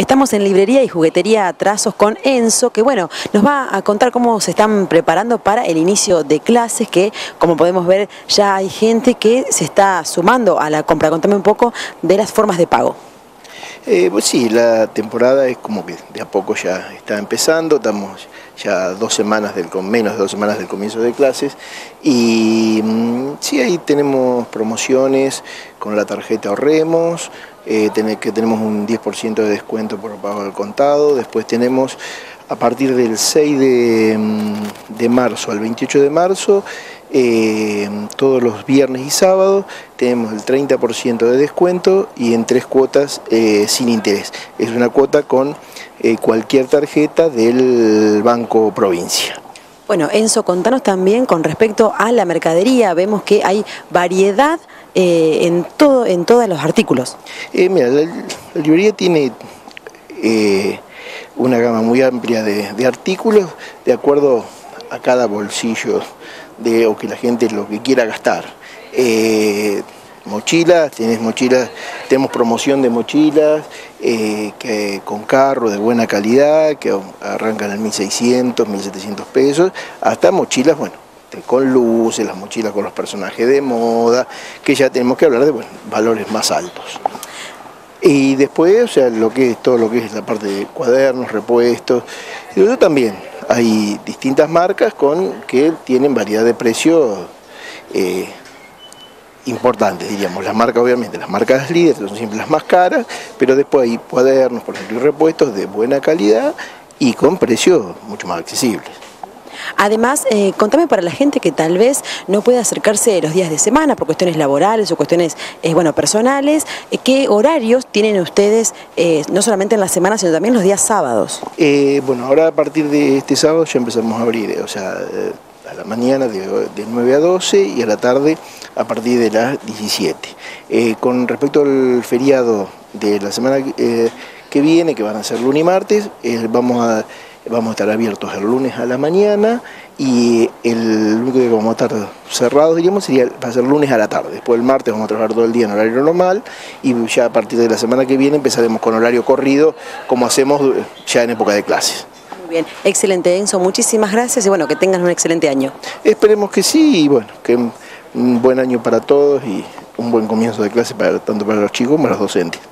Estamos en Librería y Juguetería Trazos con Enzo, que bueno, nos va a contar cómo se están preparando para el inicio de clases, que como podemos ver ya hay gente que se está sumando a la compra. Contame un poco de las formas de pago. Pues sí, la temporada es como que de a poco ya está empezando, estamos ya menos de 2 semanas del comienzo de clases y sí, ahí tenemos promociones con la tarjeta Ahorremos, que tenemos un 10% de descuento por pago al contado. Después tenemos a partir del 6 de marzo al 28 de marzo, todos los viernes y sábados tenemos el 30% de descuento y en 3 cuotas sin interés. Es una cuota con cualquier tarjeta del Banco Provincia. Bueno, Enzo, contanos también con respecto a la mercadería. Vemos que hay variedad en todos los artículos. Mira, la librería tiene una gama muy amplia de artículos de acuerdo a cada bolsillo o que la gente lo que quiera gastar. Mochilas, tenemos promoción de mochilas con carro de buena calidad que arrancan en 1.600, 1.700 pesos, hasta mochilas, bueno, con luces, las mochilas con los personajes de moda, que ya tenemos que hablar de valores más altos. Y después, o sea, todo lo que es la parte de cuadernos, repuestos, y luego también hay distintas marcas que tienen variedad de precios importantes, diríamos. Las marcas, obviamente, las marcas líderes son siempre las más caras, pero después hay cuadernos, por ejemplo, y repuestos de buena calidad y con precios mucho más accesibles. Además, contame para la gente que tal vez no puede acercarse los días de semana por cuestiones laborales o cuestiones personales, ¿qué horarios tienen ustedes no solamente en la semana, sino también los días sábados? Bueno, ahora a partir de este sábado ya empezamos a abrir, o sea, a la mañana de 9 a 12 y a la tarde a partir de las 17. Con respecto al feriado de la semana que viene, que van a ser lunes y martes, vamos a estar abiertos el lunes a la mañana y el único que vamos a estar cerrados, diríamos, va a ser lunes a la tarde. Después el martes vamos a trabajar todo el día en horario normal y ya a partir de la semana que viene empezaremos con horario corrido, como hacemos ya en época de clases. Muy bien, excelente, Enzo, muchísimas gracias y bueno, que tengan un excelente año. Esperemos que sí y bueno, que un buen año para todos y un buen comienzo de clase tanto para los chicos como para los docentes.